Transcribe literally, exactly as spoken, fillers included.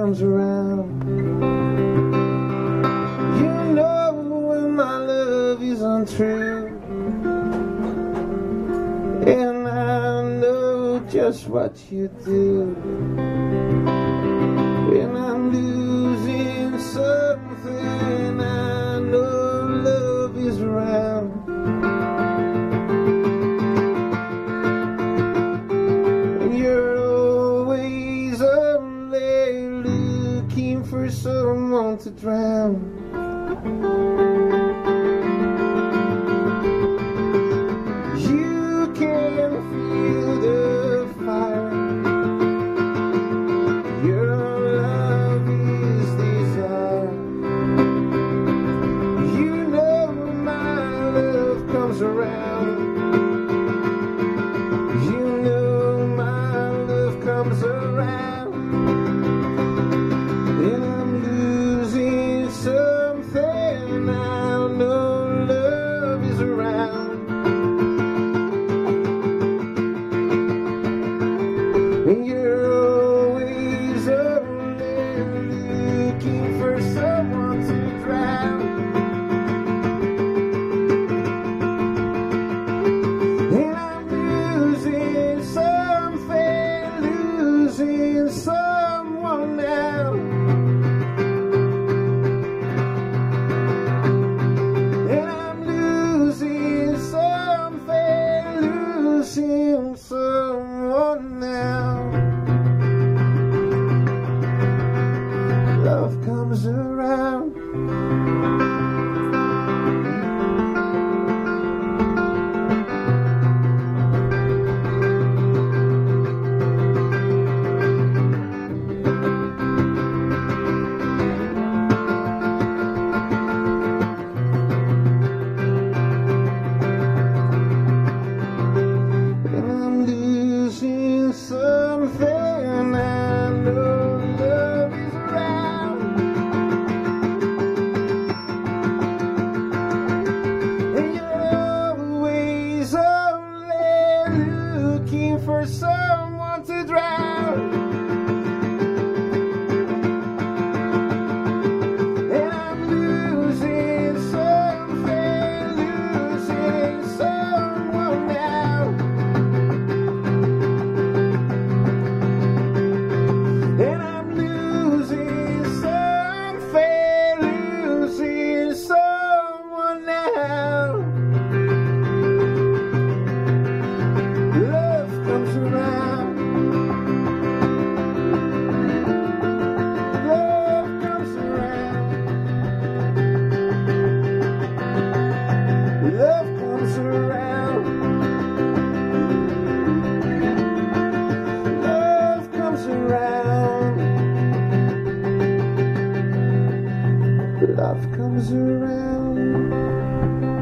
comes around. You know when my love is untrue, and I know just what you do. When I'm losing something, I know love is around. And you're always only looking for someone to drown. You can feel the fire. Your love is desire. You know my love comes around. You know my love comes around. And I'm losing something. I know love is around. And you're always only looking for someone to drown. And I'm losing something, losing someone now. And I'm losing something, losing someone now. Love comes around. And I'm losing something. I know love is around. And you're always only looking for someone to drown. And I'm losing something, losing someone now. And I'm losing something, losing someone now. Love comes around. Love comes around. Love comes around. Love comes around. Love comes around.